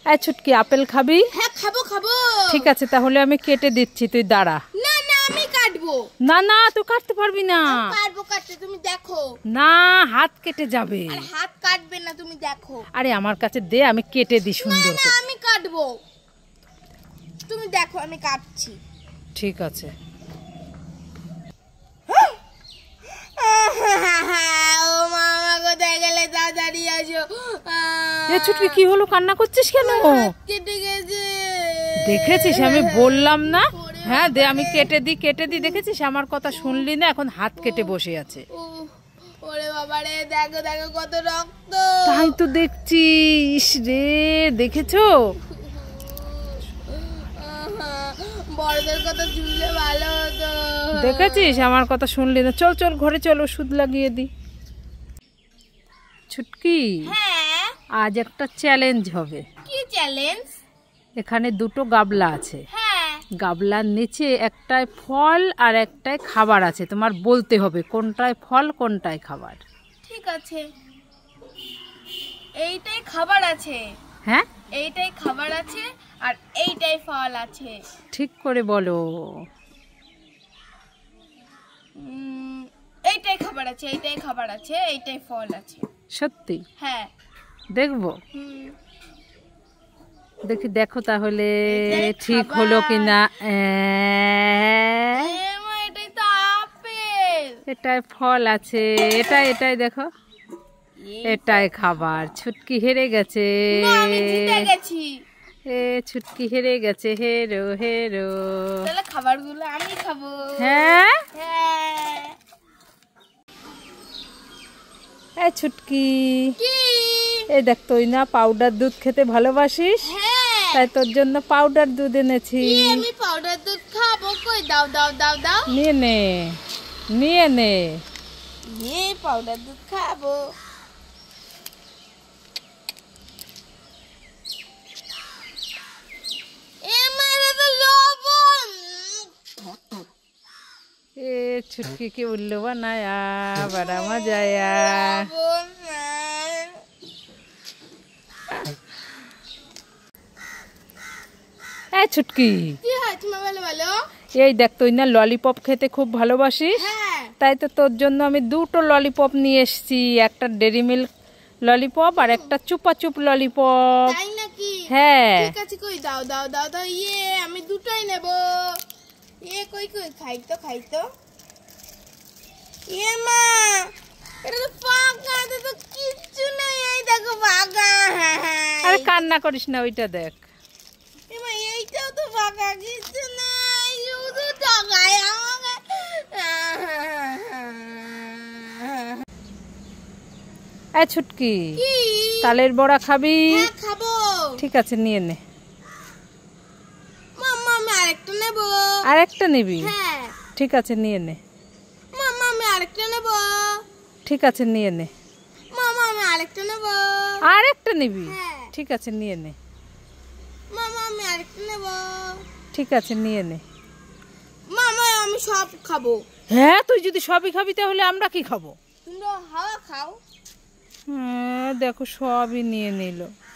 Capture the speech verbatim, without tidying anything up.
এই ছুটকি আপেল খাবি? হ্যাঁ খাবো খাবো। ঠিক আছে তাহলে আমি কেটে দিচ্ছি, তুই দাঁড়া। না না আমি কাটবো। না না তুই কাটতে পারবি না। পারবো কাটতে, তুমি দেখো। না হাত কেটে যাবে। আরে হাত কাটবে না, তুমি দেখো। আরে আমার কাছে দে, আমি কেটে দিই সুন্দর করে। না আমি কাটবো, তুমি দেখো আমি কাটছি। ঠিক আছে। ও মামা কোথায় গেলে, তাড়াতাড়ি আসো। এ ছুটকি কি হলো, কান্না করছিস কেন? কেটে গেছে। দেখেছিস আমি বললাম না? হ্যাঁ দে আমি কেটে দিই কেটে দিই দেখেছিস আমার কথা শুনলি না, এখন হাত কেটে বসে আছে। ওরে বাবা রে, দেখো দেখো কত রক্ত। তাই তো দেখছি। ইস রে, দেখেছো? বড়দের কথা শুনলে ভালো হতো। দেখেছিস আমার কথা শুনলি না? চল চল ঘরে চল, ওষুধ লাগিয়ে দি। ছুটকি হ্যাঁ আজ একটা চ্যালেঞ্জ হবে। কি চ্যালেঞ্জ? এখানে দুটো গাবলা আছে। হ্যাঁ গাবলার নিচে একটায় ফল আর একটায় খাবার আছে, তোমার বলতে হবে কোনটায় ফল কোনটায় খাবার। ঠিক আছে, এইটাই খাবার আছে। হ্যাঁ এইটাই খাবার আছে আর এইটাই ফল আছে। ঠিক করে বলো। উম, এইটাই খাবার আছে, এইটাই খাবার আছে, এইটাই ফল আছে। সত্যি? হ্যাঁ দেখবো, হুম দেখি দেখো তাহলে এটাই ঠিক খাবার। হলো কিনা। এমা, এটাই তো আপেল। এটাই ফল আছে, এটাই এটাই দেখো, এটাই খাবার। ছুটকি হেরে গেছে। না, আমি জিতে গেছি। এ ছুটকি হেরে গেছে, হেরো হেরো। তাহলে খাবারগুলো আমি খাবো। হ্যাঁ হ্যাঁ। এই ছুটকি, কি? এই দেখ তুই না পাউডার দুধ খেতে ভালোবাসিস, হ্যাঁ। তাই তোর জন্য পাউডার দুধ এনেছি। কি, আমি পাউডার দুধ খাবো? কই দাও দাও দাও দাও। নিয়ে নে নিয়ে নে। ये पाउडर दूध खाबो। ए मारे तो लवण। ए छुटकी के उल्लू बनाया, बड़ा मजा आया। ए छुटकी কি হয় তোমার ভালো ভালো? এই দেখ তুই না ললিপপ খেতে খুব ভালোবাসিস, হ্যাঁ। তাই তো তোর জন্য আমি দুটো ললিপপ নিয়ে এসেছি, একটা ডেরি মিল্ক ললিপপ আর একটা চুপা চুপ ললিপপ। তাই নাকি? হ্যাঁ ঠিক আছে, কই দাও দাও দাও দাও। ইয়ে আমি দুটোই নেব। ইয়ে কই কই খাই তো খাই তো। ইয়ে মা, এটা তো ফাঁকা, এটা তো কিচ্ছু নেই। এই দেখো ফাঁকা। আরে কান্না করিস না, ওইটা দেখ। এমা এইটাও তো ফাঁকা, কিচ্ছু নেই, শুধু টাকায় আমাকে। এই ছুটকি কি? তালের বড়া খাবি? হ্যাঁ খাবো। ঠিক আছে নিয়ে নে। মাম্মা আমি আরেকটা নেব। আর একটা নিবি? হ্যাঁ। ঠিক আছে নিয়ে নে। মাম্মা আমি আরেকটা নেব। ঠিক আছে নিয়ে নে। মাম্মা আমি আরেকটা নেব। আর একটা নিবি? হ্যাঁ। ঠিক আছে নিয়ে নে। মাম্মা আমি আরেকটা নেব। ঠিক আছে নিয়ে নে। মামা আমি সব খাবো। হ্যাঁ তুই যদি সবই খাবি তাহলে আমরা কি খাবো? তোমরা হাওয়া খাও। হ্যাঁ দেখো সবই নিয়ে নিল।